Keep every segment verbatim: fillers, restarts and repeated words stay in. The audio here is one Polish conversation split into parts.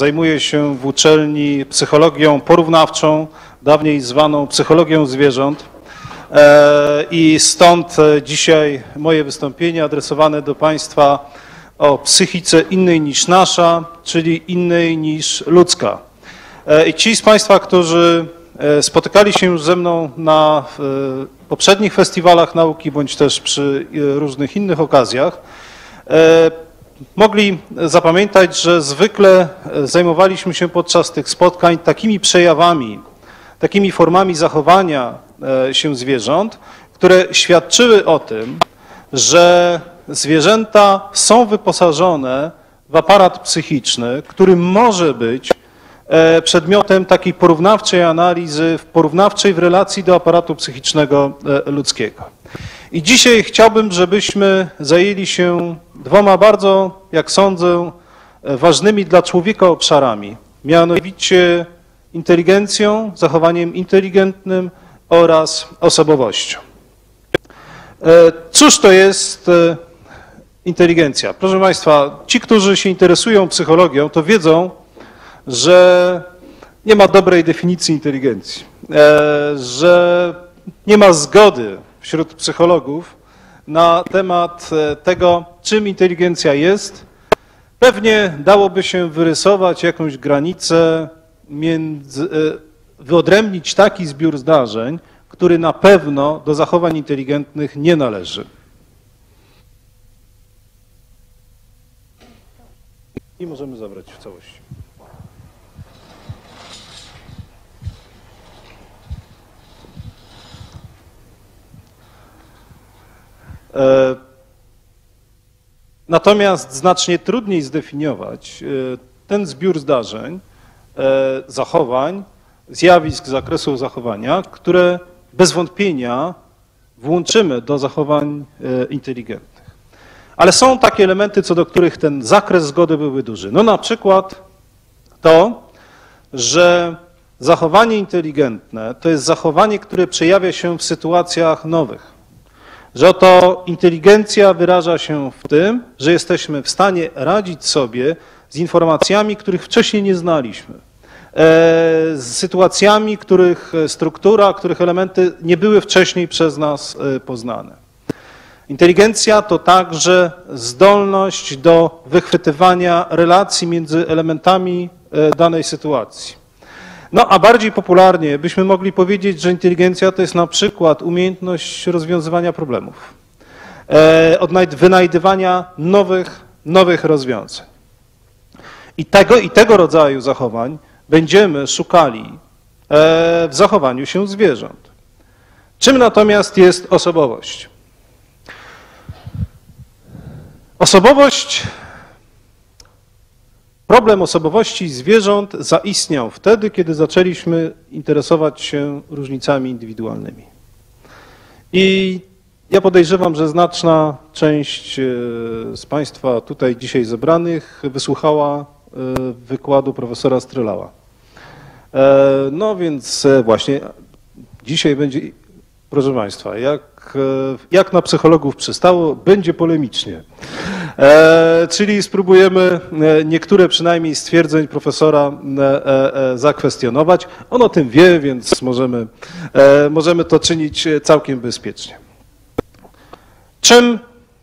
Zajmuję się w uczelni psychologią porównawczą, dawniej zwaną psychologią zwierząt. I stąd dzisiaj moje wystąpienie adresowane do Państwa o psychice innej niż nasza, czyli innej niż ludzka. I ci z Państwa, którzy spotykali się już ze mną na poprzednich festiwalach nauki, bądź też przy różnych innych okazjach, mogli zapamiętać, że zwykle zajmowaliśmy się podczas tych spotkań takimi przejawami, takimi formami zachowania się zwierząt, które świadczyły o tym, że zwierzęta są wyposażone w aparat psychiczny, który może być przedmiotem takiej porównawczej analizy, porównawczej w relacji do aparatu psychicznego ludzkiego. I dzisiaj chciałbym, żebyśmy zajęli się dwoma bardzo, jak sądzę, ważnymi dla człowieka obszarami, mianowicie inteligencją, zachowaniem inteligentnym oraz osobowością. Cóż to jest inteligencja? Proszę Państwa, ci, którzy się interesują psychologią, to wiedzą, że nie ma dobrej definicji inteligencji, że nie ma zgody wśród psychologów na temat tego, czym inteligencja jest. Pewnie dałoby się wyrysować jakąś granicę, między, wyodrębnić taki zbiór zdarzeń, który na pewno do zachowań inteligentnych nie należy. I możemy zabrać w całości. Natomiast znacznie trudniej zdefiniować ten zbiór zdarzeń, zachowań, zjawisk z zakresu zachowania, które bez wątpienia włączymy do zachowań inteligentnych. Ale są takie elementy, co do których ten zakres zgody byłby duży. No na przykład to, że zachowanie inteligentne to jest zachowanie, które przejawia się w sytuacjach nowych. Że oto inteligencja wyraża się w tym, że jesteśmy w stanie radzić sobie z informacjami, których wcześniej nie znaliśmy, z sytuacjami, których struktura, których elementy nie były wcześniej przez nas poznane. Inteligencja to także zdolność do wychwytywania relacji między elementami danej sytuacji. No a bardziej popularnie byśmy mogli powiedzieć, że inteligencja to jest na przykład umiejętność rozwiązywania problemów, wynajdywania nowych, nowych rozwiązań. I tego, i tego rodzaju zachowań będziemy szukali w zachowaniu się zwierząt. Czym natomiast jest osobowość? Osobowość, problem osobowości zwierząt zaistniał wtedy, kiedy zaczęliśmy interesować się różnicami indywidualnymi. I ja podejrzewam, że znaczna część z Państwa tutaj dzisiaj zebranych wysłuchała wykładu profesora Strelała. No więc właśnie dzisiaj będzie, proszę Państwa, jak, jak na psychologów przystało, będzie polemicznie. Czyli spróbujemy niektóre przynajmniej stwierdzeń profesora zakwestionować. On o tym wie, więc możemy, możemy to czynić całkiem bezpiecznie. Czym,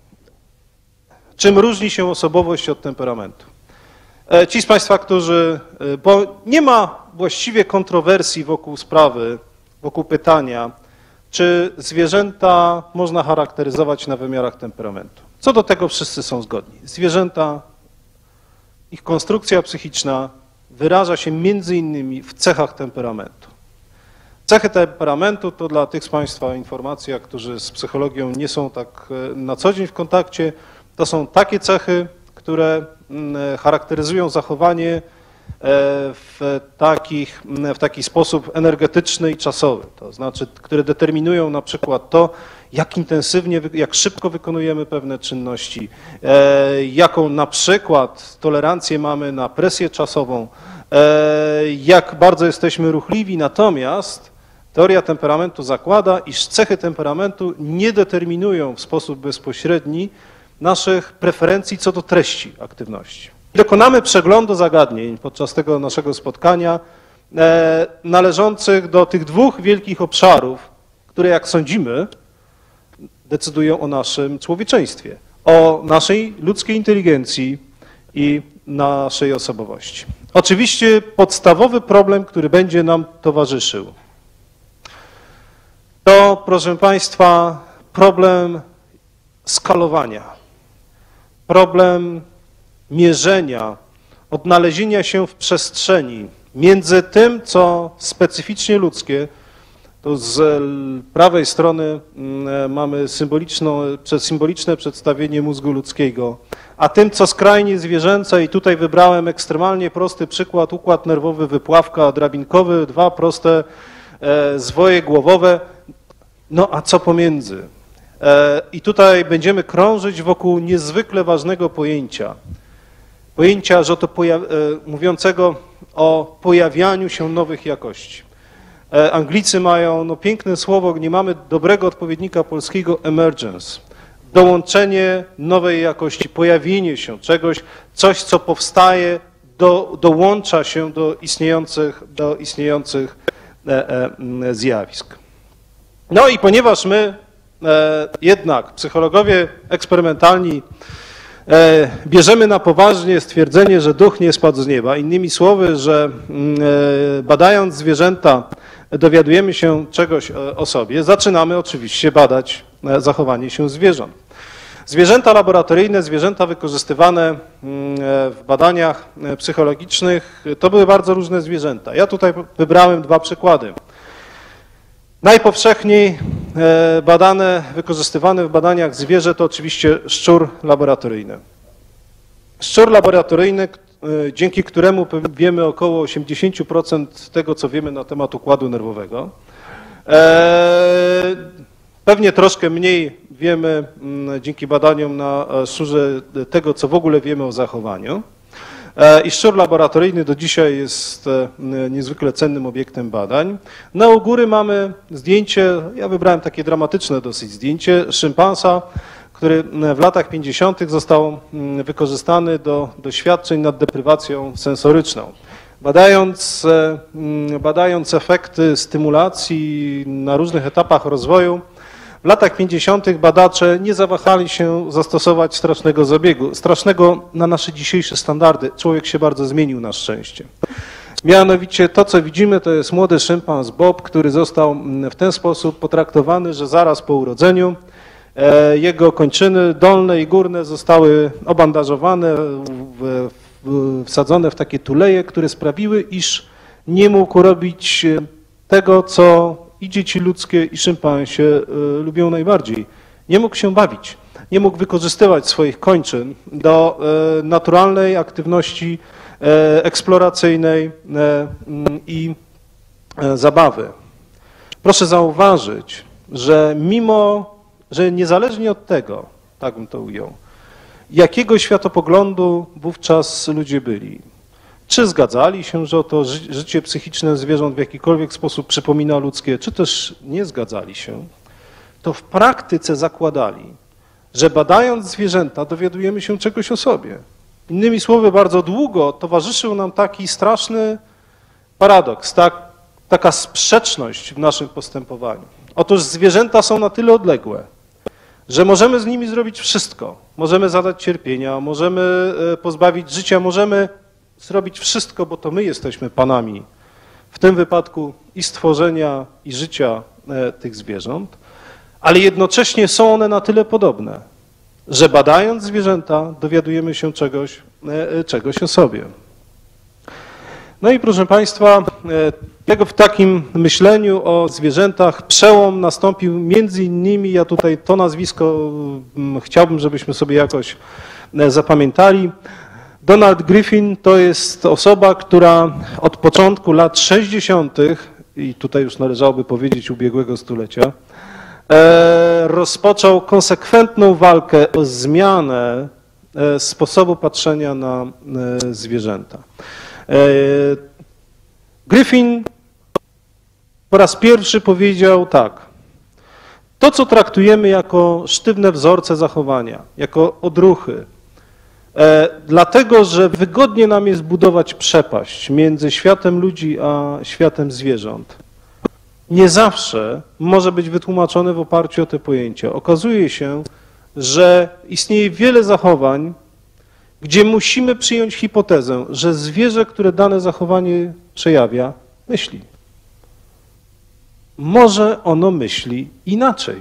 czym różni się osobowość od temperamentu? Ci z Państwa, którzy, bo nie ma właściwie kontrowersji wokół sprawy, wokół pytania, czy zwierzęta można charakteryzować na wymiarach temperamentu. Co do tego wszyscy są zgodni. Zwierzęta, ich konstrukcja psychiczna wyraża się między innymi w cechach temperamentu. Cechy temperamentu to dla tych z Państwa informacja, którzy z psychologią nie są tak na co dzień w kontakcie, to są takie cechy, które charakteryzują zachowanie w, takich, w taki sposób energetyczny i czasowy, to znaczy, które determinują na przykład to, jak intensywnie, jak szybko wykonujemy pewne czynności, jaką na przykład tolerancję mamy na presję czasową, jak bardzo jesteśmy ruchliwi, natomiast teoria temperamentu zakłada, iż cechy temperamentu nie determinują w sposób bezpośredni naszych preferencji co do treści aktywności. Dokonamy przeglądu zagadnień podczas tego naszego spotkania e, należących do tych dwóch wielkich obszarów, które, jak sądzimy, decydują o naszym człowieczeństwie, o naszej ludzkiej inteligencji i naszej osobowości. Oczywiście podstawowy problem, który będzie nam towarzyszył, to, proszę Państwa, problem skalowania, problem mierzenia, odnalezienia się w przestrzeni między tym, co specyficznie ludzkie. Tu z prawej strony mamy symboliczną, symboliczne przedstawienie mózgu ludzkiego, a tym, co skrajnie zwierzęce, i tutaj wybrałem ekstremalnie prosty przykład, układ nerwowy, wypławka drabinkowy, dwa proste e, zwoje głowowe, no a co pomiędzy? E, I tutaj będziemy krążyć wokół niezwykle ważnego pojęcia, pojęcia, że to poja- e, mówiącego o pojawianiu się nowych jakości. Anglicy mają no, piękne słowo, nie mamy dobrego odpowiednika polskiego, emergence. Dołączenie nowej jakości, pojawienie się czegoś, coś, co powstaje, do, dołącza się do istniejących, do istniejących e, e, zjawisk. No i ponieważ my e, jednak, psychologowie eksperymentalni, e, bierzemy na poważnie stwierdzenie, że duch nie spadł z nieba, innymi słowy, że e, badając zwierzęta, dowiadujemy się czegoś o sobie, zaczynamy oczywiście badać zachowanie się zwierząt. Zwierzęta laboratoryjne, zwierzęta wykorzystywane w badaniach psychologicznych, to były bardzo różne zwierzęta. Ja tutaj wybrałem dwa przykłady. Najpowszechniej badane, wykorzystywane w badaniach zwierzę to oczywiście szczur laboratoryjny. Szczur laboratoryjny, dzięki któremu wiemy około osiemdziesiąt procent tego, co wiemy na temat układu nerwowego. Pewnie troszkę mniej wiemy dzięki badaniom na szczurze tego, co w ogóle wiemy o zachowaniu. I szczur laboratoryjny do dzisiaj jest niezwykle cennym obiektem badań. Na u góry mamy zdjęcie, ja wybrałem takie dramatyczne dosyć zdjęcie, szympansa, który w latach pięćdziesiątych został wykorzystany do doświadczeń nad deprywacją sensoryczną. Badając, badając efekty stymulacji na różnych etapach rozwoju, w latach pięćdziesiątych badacze nie zawahali się zastosować strasznego zabiegu, strasznego na nasze dzisiejsze standardy. Człowiek się bardzo zmienił na szczęście. Mianowicie to, co widzimy, to jest młody szympans Bob, który został w ten sposób potraktowany, że zaraz po urodzeniu jego kończyny dolne i górne zostały obandażowane, wsadzone w takie tuleje, które sprawiły, iż nie mógł robić tego, co i dzieci ludzkie, i szympansie lubią najbardziej. Nie mógł się bawić, nie mógł wykorzystywać swoich kończyn do naturalnej aktywności eksploracyjnej i zabawy. Proszę zauważyć, że mimo, że niezależnie od tego, tak bym to ujął, jakiego światopoglądu wówczas ludzie byli, czy zgadzali się, że to ży życie psychiczne zwierząt w jakikolwiek sposób przypomina ludzkie, czy też nie zgadzali się, to w praktyce zakładali, że badając zwierzęta dowiadujemy się czegoś o sobie. Innymi słowy, bardzo długo towarzyszył nam taki straszny paradoks, tak, taka sprzeczność w naszym postępowaniu. Otóż zwierzęta są na tyle odległe, że możemy z nimi zrobić wszystko. Możemy zadać cierpienia, możemy pozbawić życia, możemy zrobić wszystko, bo to my jesteśmy panami, w tym wypadku i stworzenia, i życia tych zwierząt, ale jednocześnie są one na tyle podobne, że badając zwierzęta dowiadujemy się czegoś, czegoś o sobie. No i proszę Państwa, tego w takim myśleniu o zwierzętach przełom nastąpił między innymi, ja tutaj to nazwisko chciałbym, żebyśmy sobie jakoś zapamiętali. Donald Griffin to jest osoba, która od początku lat sześćdziesiątych, i tutaj już należałoby powiedzieć ubiegłego stulecia, rozpoczął konsekwentną walkę o zmianę sposobu patrzenia na zwierzęta. Griffin po raz pierwszy powiedział tak: to, co traktujemy jako sztywne wzorce zachowania, jako odruchy, Dlatego, że wygodnie nam jest budować przepaść między światem ludzi a światem zwierząt. Nie zawsze może być wytłumaczone w oparciu o te pojęcia. Okazuje się, że istnieje wiele zachowań, gdzie musimy przyjąć hipotezę, że zwierzę, które dane zachowanie przejawia, myśli. Może ono myśli inaczej.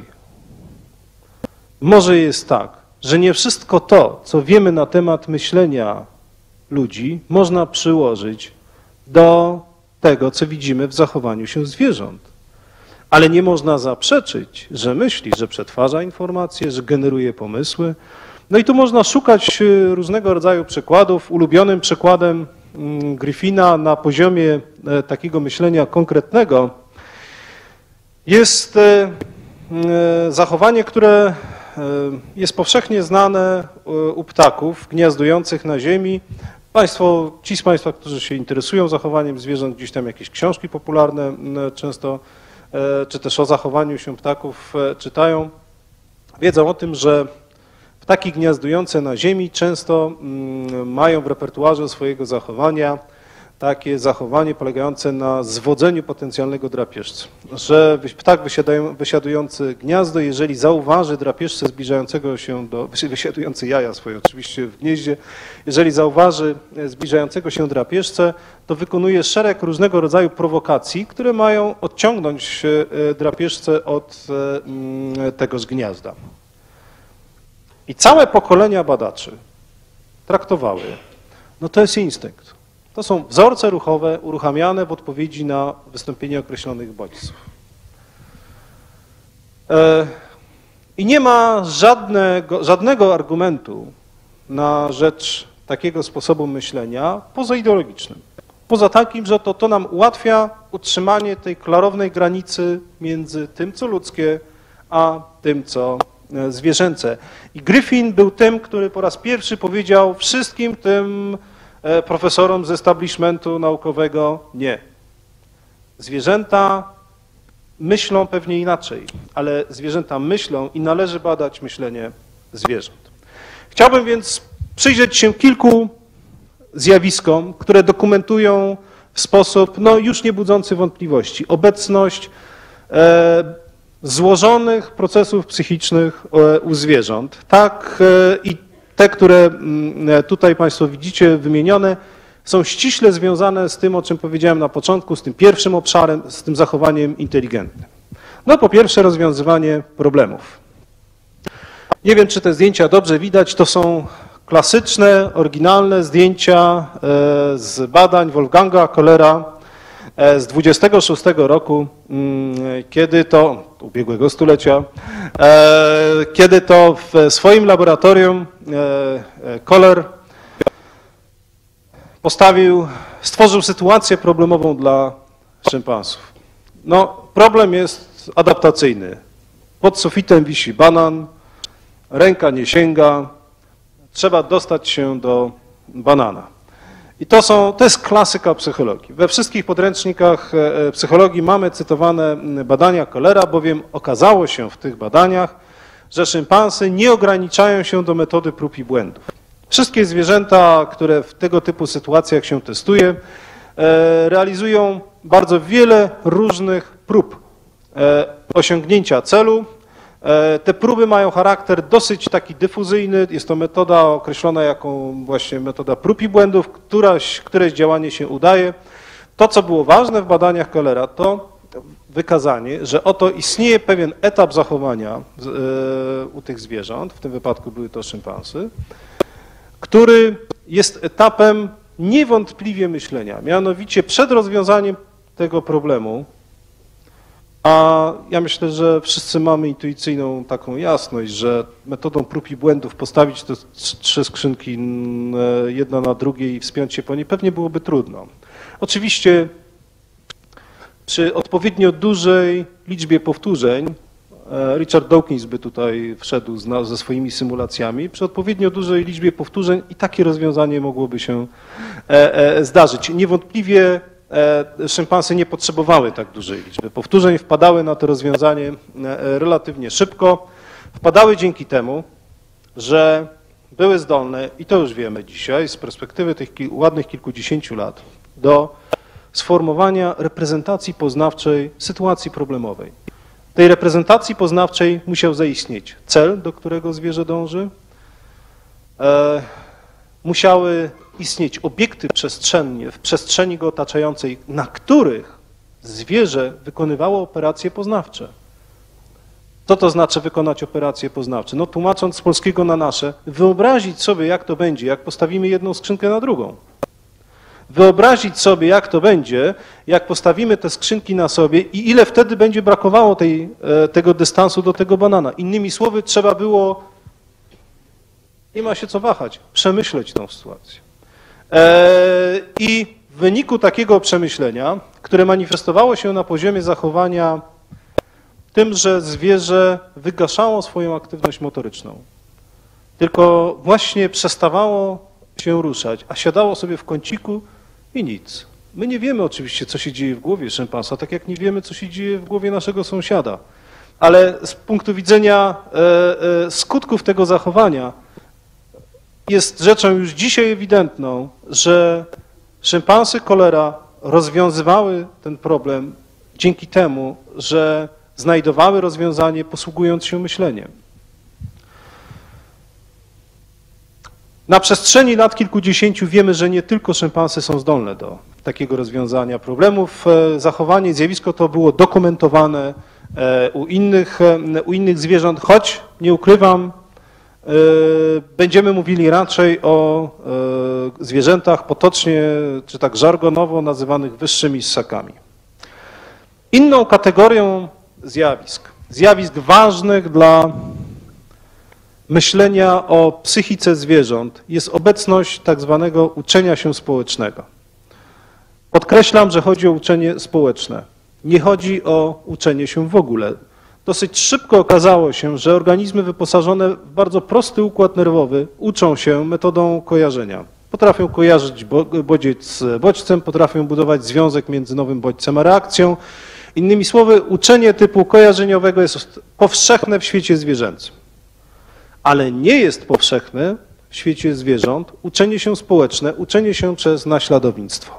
Może jest tak, że nie wszystko to, co wiemy na temat myślenia ludzi, można przyłożyć do tego, co widzimy w zachowaniu się zwierząt. Ale nie można zaprzeczyć, że myśli, że przetwarza informacje, że generuje pomysły. No i tu można szukać różnego rodzaju przykładów. Ulubionym przykładem Griffina na poziomie takiego myślenia konkretnego jest zachowanie, które jest powszechnie znane u ptaków gniazdujących na ziemi. Państwo, ci z Państwa, którzy się interesują zachowaniem zwierząt, gdzieś tam jakieś książki popularne często, czy też o zachowaniu się ptaków czytają, wiedzą o tym, że ptaki gniazdujące na ziemi często mają w repertuarze swojego zachowania takie zachowanie polegające na zwodzeniu potencjalnego drapieżcy. Że ptak wysiadujący gniazdo, jeżeli zauważy drapieżcę zbliżającego się do, wysiadujący jaja swoje oczywiście w gnieździe, jeżeli zauważy zbliżającego się drapieżcę, to wykonuje szereg różnego rodzaju prowokacji, które mają odciągnąć drapieżcę od tegoż gniazda. I całe pokolenia badaczy traktowały, no to jest instynkt. To są wzorce ruchowe uruchamiane w odpowiedzi na wystąpienie określonych bodźców. I nie ma żadnego, żadnego argumentu na rzecz takiego sposobu myślenia poza ideologicznym. Poza takim, że to, to nam ułatwia utrzymanie tej klarownej granicy między tym, co ludzkie, a tym, co zwierzęce. I Griffin był tym, który po raz pierwszy powiedział wszystkim tym profesorom z establishmentu naukowego nie. Zwierzęta myślą pewnie inaczej, ale zwierzęta myślą i należy badać myślenie zwierząt. Chciałbym więc przyjrzeć się kilku zjawiskom, które dokumentują w sposób no, już nie budzący wątpliwości obecność e, złożonych procesów psychicznych e, u zwierząt. Tak e, i te, które tutaj Państwo widzicie wymienione, są ściśle związane z tym, o czym powiedziałem na początku, z tym pierwszym obszarem, z tym zachowaniem inteligentnym. No po pierwsze rozwiązywanie problemów. Nie wiem, czy te zdjęcia dobrze widać, to są klasyczne, oryginalne zdjęcia z badań Wolfganga Köhlera z dwudziestego szóstego roku, kiedy to, ubiegłego stulecia, kiedy to w swoim laboratorium Köhler postawił, stworzył sytuację problemową dla szympansów. No, problem jest adaptacyjny. Pod sufitem wisi banan, ręka nie sięga, trzeba dostać się do banana. I to, są, to jest klasyka psychologii. We wszystkich podręcznikach psychologii mamy cytowane badania Köhlera, bowiem okazało się w tych badaniach, że szympansy nie ograniczają się do metody prób i błędów. Wszystkie zwierzęta, które w tego typu sytuacjach się testuje, realizują bardzo wiele różnych prób osiągnięcia celu. Te próby mają charakter dosyć taki dyfuzyjny. Jest to metoda określona jako właśnie metoda prób i błędów, któraś, któreś działanie się udaje. To, co było ważne w badaniach Köhlera, to wykazanie, że oto istnieje pewien etap zachowania u tych zwierząt, w tym wypadku były to szympansy, który jest etapem niewątpliwie myślenia. Mianowicie przed rozwiązaniem tego problemu, a ja myślę, że wszyscy mamy intuicyjną taką jasność, że metodą prób i błędów postawić te trzy skrzynki jedna na drugiej i wspiąć się po niej pewnie byłoby trudno. Oczywiście przy odpowiednio dużej liczbie powtórzeń, Richard Dawkins by tutaj wszedł ze swoimi symulacjami, przy odpowiednio dużej liczbie powtórzeń i takie rozwiązanie mogłoby się zdarzyć. Niewątpliwie szympansy nie potrzebowały tak dużej liczby powtórzeń, wpadały na to rozwiązanie relatywnie szybko. Wpadały dzięki temu, że były zdolne, i to już wiemy dzisiaj, z perspektywy tych kil, ładnych kilkudziesięciu lat, do sformowania reprezentacji poznawczej sytuacji problemowej. Tej reprezentacji poznawczej musiał zaistnieć cel, do którego zwierzę dąży, e, musiały istnieć obiekty przestrzenne, w przestrzeni go otaczającej, na których zwierzę wykonywało operacje poznawcze. Co to znaczy wykonać operacje poznawcze? No tłumacząc z polskiego na nasze, wyobrazić sobie, jak to będzie, jak postawimy jedną skrzynkę na drugą. Wyobrazić sobie, jak to będzie, jak postawimy te skrzynki na sobie i ile wtedy będzie brakowało tej, tego dystansu do tego banana. Innymi słowy, trzeba było, nie ma się co wahać, przemyśleć tą sytuację. I w wyniku takiego przemyślenia, które manifestowało się na poziomie zachowania tym, że zwierzę wygaszało swoją aktywność motoryczną, tylko właśnie przestawało się ruszać, a siadało sobie w kąciku i nic. My nie wiemy oczywiście, co się dzieje w głowie szympansa, tak jak nie wiemy, co się dzieje w głowie naszego sąsiada. Ale z punktu widzenia e, e, skutków tego zachowania jest rzeczą już dzisiaj ewidentną, że szympansy cholera rozwiązywały ten problem dzięki temu, że znajdowały rozwiązanie, posługując się myśleniem. Na przestrzeni lat kilkudziesięciu wiemy, że nie tylko szympansy są zdolne do takiego rozwiązania problemów. Zachowanie, zjawisko to było dokumentowane u innych, u innych zwierząt, choć nie ukrywam, będziemy mówili raczej o zwierzętach potocznie, czy tak żargonowo nazywanych wyższymi ssakami. Inną kategorią zjawisk, zjawisk ważnych dla myślenia o psychice zwierząt jest obecność tak zwanego uczenia się społecznego. Podkreślam, że chodzi o uczenie społeczne. Nie chodzi o uczenie się w ogóle. Dosyć szybko okazało się, że organizmy wyposażone w bardzo prosty układ nerwowy uczą się metodą kojarzenia. Potrafią kojarzyć bodziec z bodźcem, potrafią budować związek między nowym bodźcem a reakcją. Innymi słowy, uczenie typu kojarzeniowego jest powszechne w świecie zwierzęcym. Ale nie jest powszechne w świecie zwierząt uczenie się społeczne, uczenie się przez naśladownictwo.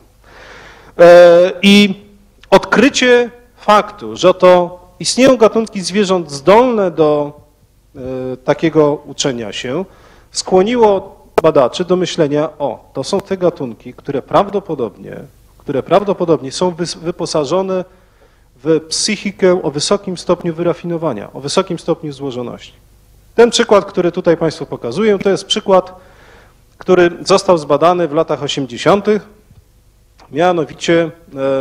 I odkrycie faktu, że to istnieją gatunki zwierząt zdolne do takiego uczenia się, skłoniło badaczy do myślenia, o, to są te gatunki, które prawdopodobnie, które prawdopodobnie są wyposażone w psychikę o wysokim stopniu wyrafinowania, o wysokim stopniu złożoności. Ten przykład, który tutaj Państwu pokazuję, to jest przykład, który został zbadany w latach osiemdziesiątych, mianowicie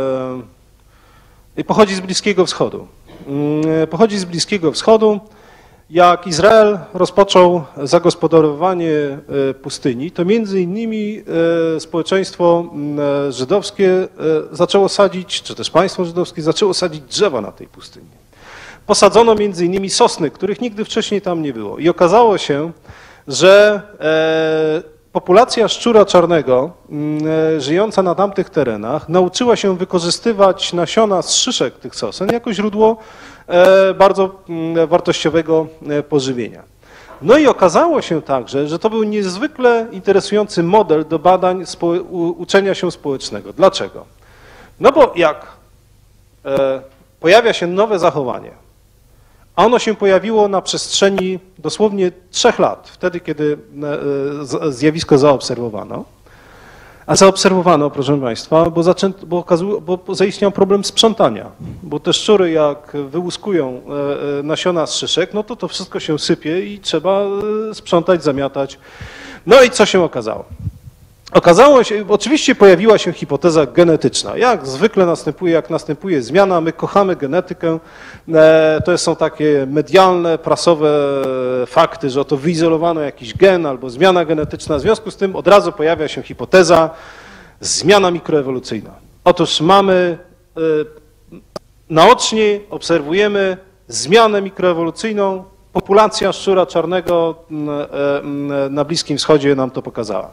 e, pochodzi z Bliskiego Wschodu. E, pochodzi z Bliskiego Wschodu. Jak Izrael rozpoczął zagospodarowanie pustyni, to między innymi społeczeństwo żydowskie zaczęło sadzić, czy też państwo żydowskie zaczęło sadzić drzewa na tej pustyni. Posadzono między innymi sosny, których nigdy wcześniej tam nie było. I okazało się, że populacja szczura czarnego żyjąca na tamtych terenach nauczyła się wykorzystywać nasiona z szyszek tych sosen jako źródło bardzo wartościowego pożywienia. No i okazało się także, że to był niezwykle interesujący model do badań uczenia się społecznego. Dlaczego? No bo jak pojawia się nowe zachowanie, a ono się pojawiło na przestrzeni dosłownie trzech lat, wtedy kiedy zjawisko zaobserwowano, a zaobserwowano, proszę Państwa, bo, zaczęto, bo, okazu, bo zaistniał problem sprzątania, bo te szczury jak wyłuskują nasiona z szyszek, no to to wszystko się sypie i trzeba sprzątać, zamiatać. No i co się okazało? Okazało się, oczywiście pojawiła się hipoteza genetyczna. Jak zwykle następuje, jak następuje zmiana, my kochamy genetykę. To są takie medialne, prasowe fakty, że oto wyizolowano jakiś gen albo zmiana genetyczna. W związku z tym od razu pojawia się hipoteza zmiana mikroewolucyjna. Otóż mamy, naocznie obserwujemy zmianę mikroewolucyjną. Populacja szczura czarnego na Bliskim Wschodzie nam to pokazała.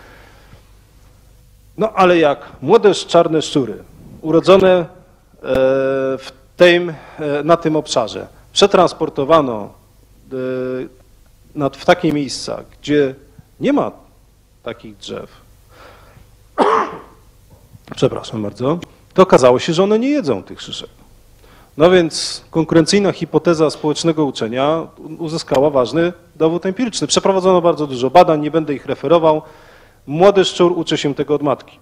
No ale jak młode czarne szczury urodzone w tym, na tym obszarze przetransportowano w takie miejsca, gdzie nie ma takich drzew, przepraszam bardzo, to okazało się, że one nie jedzą tych szyszek. No więc konkurencyjna hipoteza społecznego uczenia uzyskała ważny dowód empiryczny. Przeprowadzono bardzo dużo badań, nie będę ich referował. Młody szczur uczy się tego od matki.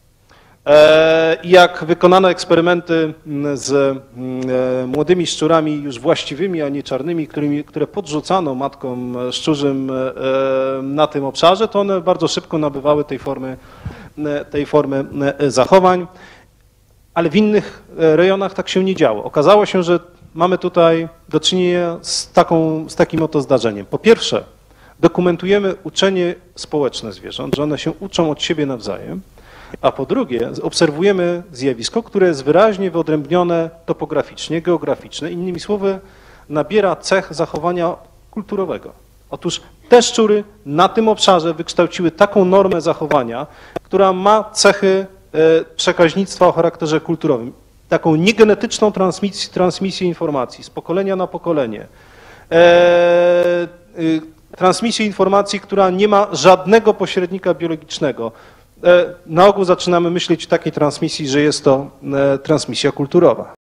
I jak wykonano eksperymenty z młodymi szczurami już właściwymi, a nie czarnymi, którymi, które podrzucano matkom szczurzym na tym obszarze, to one bardzo szybko nabywały tej formy, tej formy zachowań, ale w innych rejonach tak się nie działo. Okazało się, że mamy tutaj do czynienia z, taką, z takim oto zdarzeniem. Po pierwsze, dokumentujemy uczenie społeczne zwierząt, że one się uczą od siebie nawzajem, a po drugie obserwujemy zjawisko, które jest wyraźnie wyodrębnione topograficznie, geograficznie, innymi słowy nabiera cech zachowania kulturowego. Otóż te szczury na tym obszarze wykształciły taką normę zachowania, która ma cechy przekaźnictwa o charakterze kulturowym, taką niegenetyczną transmisję, transmisję informacji z pokolenia na pokolenie. E, transmisję informacji, która nie ma żadnego pośrednika biologicznego. Na ogół zaczynamy myśleć w takiej transmisji, że jest to transmisja kulturowa.